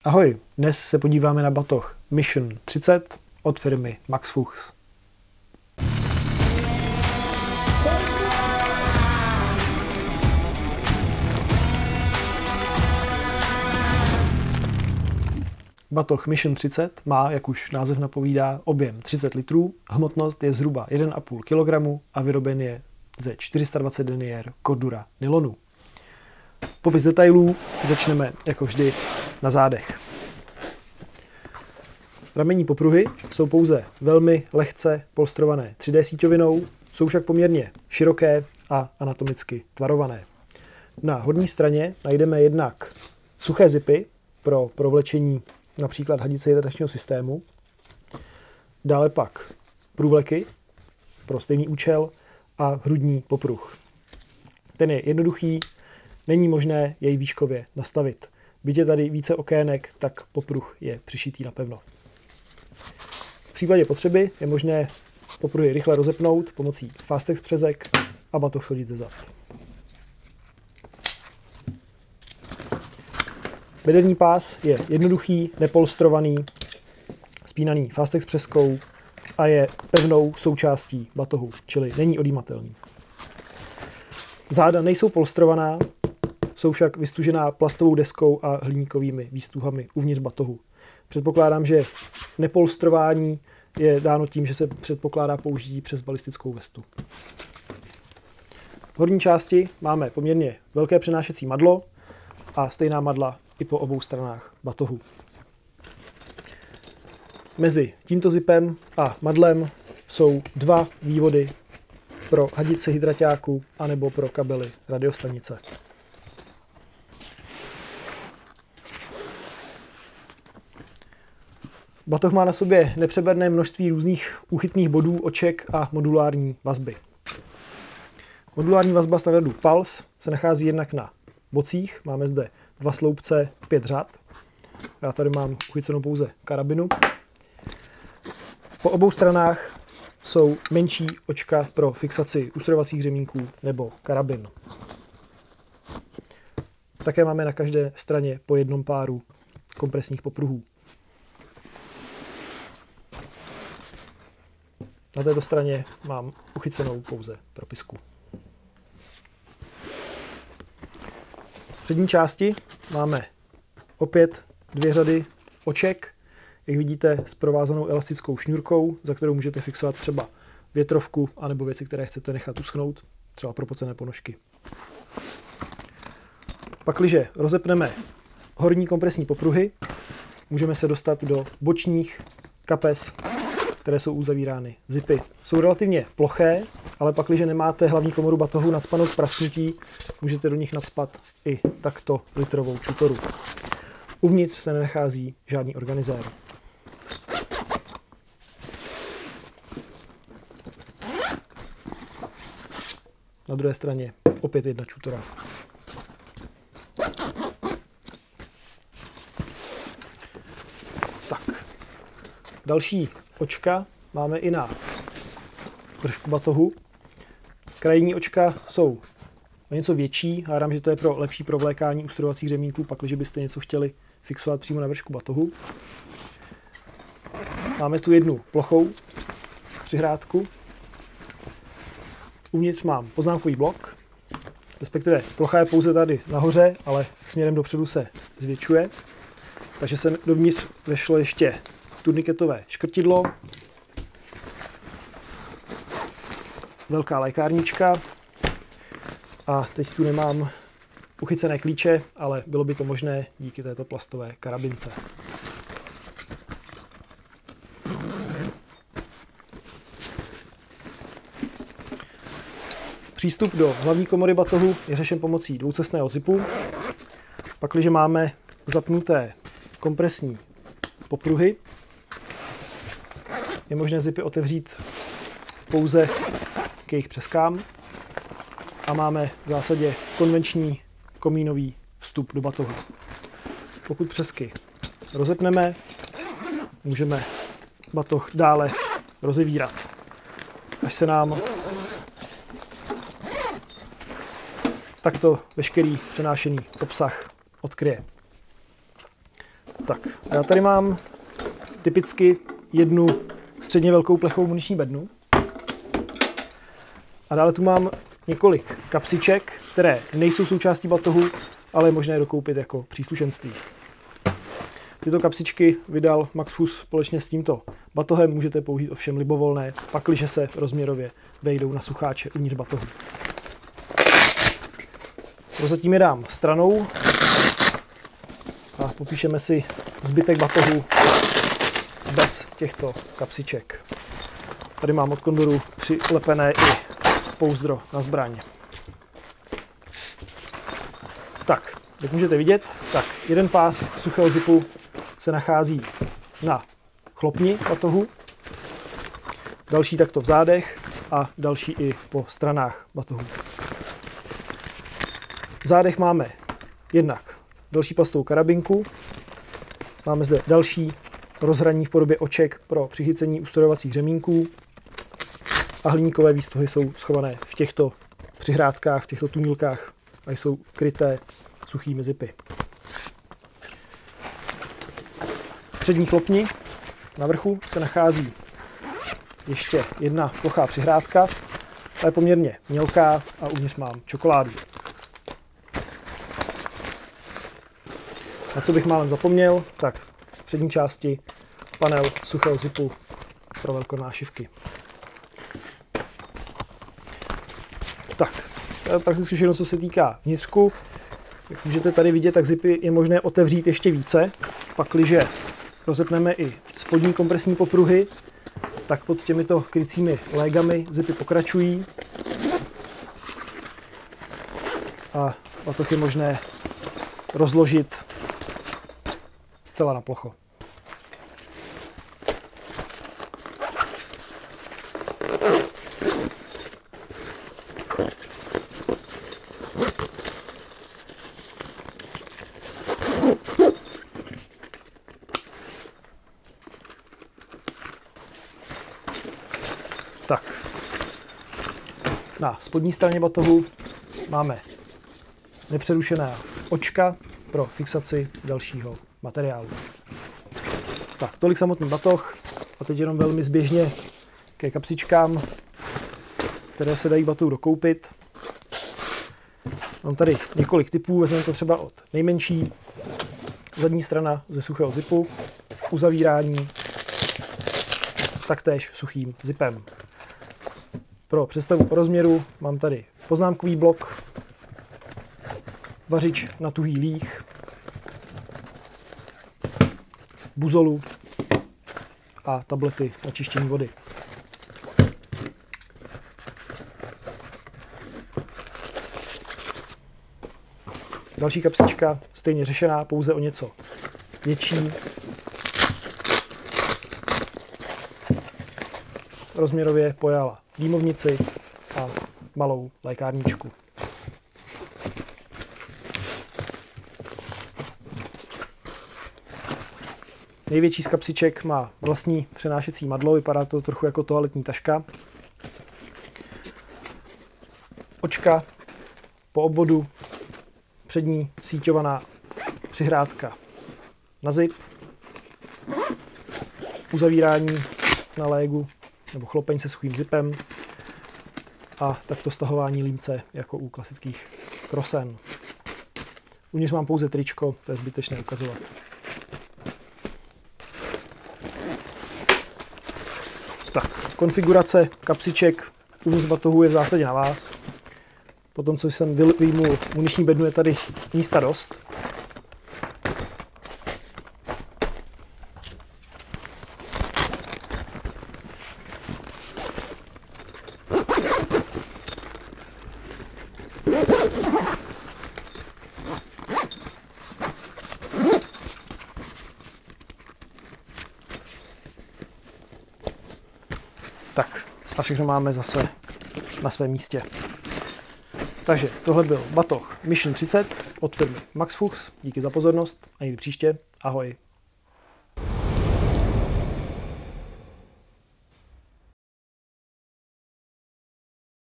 Ahoj, dnes se podíváme na batoh Mission 30 od firmy Max Fuchs. Batoh Mission 30 má, jak už název napovídá, objem 30 litrů, hmotnost je zhruba 1,5 kg a vyroben je ze 420 denier Cordura nylonu. Popis detailů začneme jako vždy na zádech. Ramení popruhy jsou pouze velmi lehce polstrované 3D síťovinou, jsou však poměrně široké a anatomicky tvarované. Na horní straně najdeme jednak suché zipy pro provlečení například hadice hydratačního systému, dále pak průvleky pro stejný účel a hrudní popruh. Ten je jednoduchý, není možné jej výškově nastavit. Byť je tady více okének, tak popruh je přišitý napevno. V případě potřeby je možné popruhy rychle rozepnout pomocí Fastex přezek a batoh shodit ze zad. Bederní pás je jednoduchý, nepolstrovaný, spínaný Fastex přeskou a je pevnou součástí batohu, čili není odjímatelný. Záda nejsou polstrovaná, jsou však vystužená plastovou deskou a hliníkovými výstuhami uvnitř batohu. Předpokládám, že nepolstrování je dáno tím, že se předpokládá použití přes balistickou vestu. V horní části máme poměrně velké přenášecí madlo a stejná madla i po obou stranách batohu. Mezi tímto zipem a madlem jsou dva vývody pro hadice hydraťáku anebo pro kabely radiostanice. Batoh má na sobě nepřeberné množství různých úchytných bodů, oček a modulární vazby. Modulární vazba standardu Pulse se nachází jednak na bocích, máme zde 2 sloupce 5 řad. Já tady mám uchycenou pouze karabinu. Po obou stranách jsou menší očka pro fixaci ustrojovacích řemínků nebo karabin. Také máme na každé straně po jednom páru kompresních popruhů. Na této straně mám uchycenou pouze propisku. V přední části máme opět 2 řady oček, jak vidíte, s provázanou elastickou šňůrkou, za kterou můžete fixovat třeba větrovku anebo věci, které chcete nechat uschnout, třeba propocené ponožky. Pakliže rozepneme horní kompresní popruhy, můžeme se dostat do bočních kapes, které jsou uzavírány zipy. Jsou relativně ploché, ale pakliže nemáte hlavní komoru batohu nacpanou k prasknutí, můžete do nich nacpat i takto litrovou čutoru. Uvnitř se nenachází žádný organizér. Na druhé straně opět jedna čutora. Tak. Další očka máme i na držku batohu. Krajní očka jsou o něco větší, hádám, že to je pro lepší provlékání ustrojovacích řemínků, pakliže byste něco chtěli fixovat přímo na vršku batohu. Máme tu jednu plochou přihrádku. Uvnitř mám poznámkový blok, respektive plocha je pouze tady nahoře, ale směrem dopředu se zvětšuje. Takže se dovnitř vešlo ještě turniketové škrtidlo, velká lékárnička a teď tu nemám uchycené klíče, ale bylo by to možné díky této plastové karabince. Přístup do hlavní komory batohu je řešen pomocí dvoucestného zipu. Pakliže máme zapnuté kompresní popruhy, je možné zipy otevřít pouze k jejich přeskám a máme v zásadě konvenční komínový vstup do batohu. Pokud přesky rozepneme, můžeme batoh dále rozevírat, až se nám takto veškerý přenášený obsah odkryje. Tak, já tady mám typicky jednu středně velkou plechovou muniční bednu. A dále tu mám několik kapsiček, které nejsou součástí batohu, ale je možné dokoupit jako příslušenství. Tyto kapsičky vydal Max Fuchs společně s tímto batohem, můžete použít ovšem libovolné, pakliže se rozměrově vejdou na sucháče uvnitř batohu. Prozatím je dám stranou a popíšeme si zbytek batohu bez těchto kapsiček. Tady mám od Kondoru přilepené i pouzdro na zbraň. Tak, jak můžete vidět, tak jeden pás suchého zipu se nachází na chlopni batohu, další takto v zádech a další i po stranách batohu. V zádech máme jednak další plastovou karabinku, máme zde další rozhraní v podobě oček pro přichycení ustrojovacích řemínků a hliníkové výstuhy jsou schované v těchto přihrádkách, v těchto tunílkách a jsou kryté suchými zipy. V přední chlopni na vrchu se nachází ještě jedna plochá přihrádka, ta je poměrně mělká a uvnitř mám čokoládu. Na co bych málem zapomněl, tak v přední části panel suchého zipu pro velkonášivky. Tak, to je prakticky všechno, co se týká vnitřku. Jak můžete tady vidět, tak zipy je možné otevřít ještě více. Pakliže rozepneme i spodní kompresní popruhy, tak pod těmito krycími légami zipy pokračují. A batoh je možné rozložit zcela na plocho. Tak, na spodní straně batohu máme nepřerušená očka pro fixaci dalšího materiálu. Tak, tolik samotný batoh a teď jenom velmi zběžně ke kapsičkám, které se dají batohu dokoupit. Mám tady několik typů, vezmeme to třeba od nejmenší, zadní strana ze suchého zipu, uzavírání, taktéž suchým zipem. Pro představu o rozměru mám tady poznámkový blok, vařič na tuhý líh, buzolu a tablety na čištění vody. Další kapsička, stejně řešená, pouze o něco větší. Rozměrově pojala dýmovnici a malou lékárničku. Největší z kapsiček má vlastní přenášecí madlo, vypadá to trochu jako toaletní taška. Očka po obvodu, přední síťovaná přihrádka na zip, uzavírání na légu nebo chlopeň se suchým zipem a takto stahování límce jako u klasických krosen. Uvnitř mám pouze tričko, to je zbytečné ukazovat. Tak, konfigurace kapsiček uvnitř batohu je v zásadě na vás. Potom, co jsem vyjmul muniční bednu, je tady místa dost. Tak, a všechno máme zase na svém místě. Takže tohle byl batoh Mission 30 od firmy Max Fuchs. Díky za pozornost a někdy příště. Ahoj.